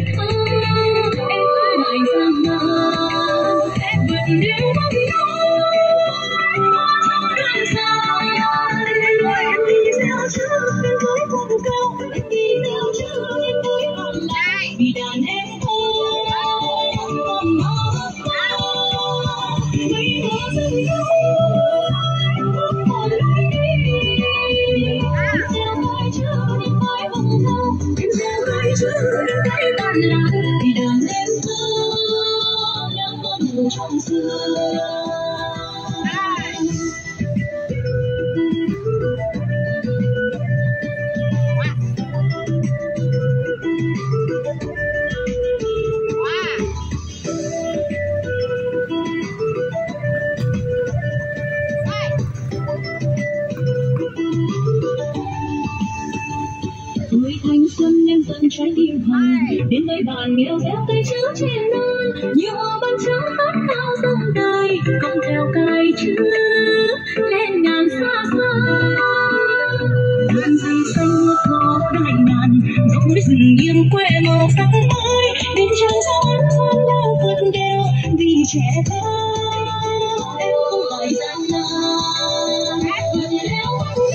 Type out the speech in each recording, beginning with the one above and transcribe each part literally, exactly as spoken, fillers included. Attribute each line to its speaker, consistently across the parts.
Speaker 1: thơ em không ngại gian nan vẫn yêu mong đơn giản em đi theo trước đến với vùng cao em đi theo trước đến với ngọn lại vì đàn em thôi còn mơ mấy mơ dần lâu một lối đi em theo tôi trước đến với vùng cao em theo tôi trước đến với ngọn lại vì đàn em thôi đang mơ ngủ trong xưa. Em dần trái tim hồng đến với bạn nghèo gieo cây chữ trên non nhiều hoa ban trắng khát khao dòng đời cộng theo cài chữ lên ngàn xa xôi vườn gì xanh ngất ngỏ đại ngàn dòng núi rừng nghiêng quê màu sắc mới đến trăng sao ấm son lao vượt đèo vì trẻ thơ em không phải gian nan vượt leo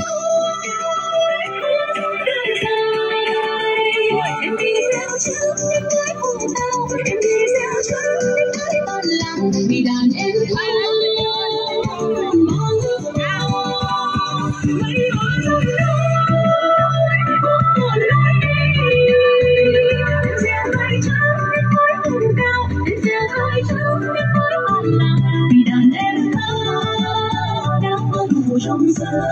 Speaker 1: em đi theo trước đến với vùng cao em đi theo trước đến với toàn làng vì đàn em thôi còn mơ ước cao mấy mơ dần lâu một lối đi em gieo tay trước đến với vùng cao em gieo tay trước đến với toàn làng vì đàn em thơ đang mơ ngủ trong giấc.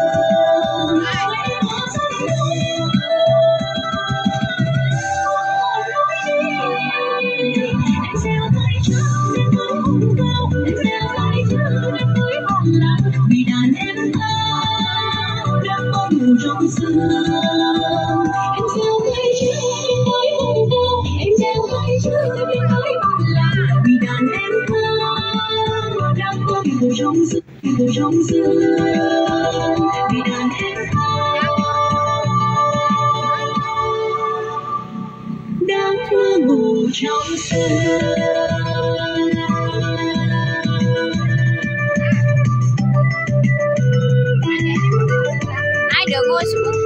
Speaker 1: Vì đàn em thơ đang mơ ngủ trong sương em gieo tay trước đến với vùng cao em gieo tay trước đến với bản làng vì đàn em thơ đang mơ ngủ trong sương ngủ trong sương vì đàn em thơ đang mơ ngủ trong sương.
Speaker 2: Được mua xuống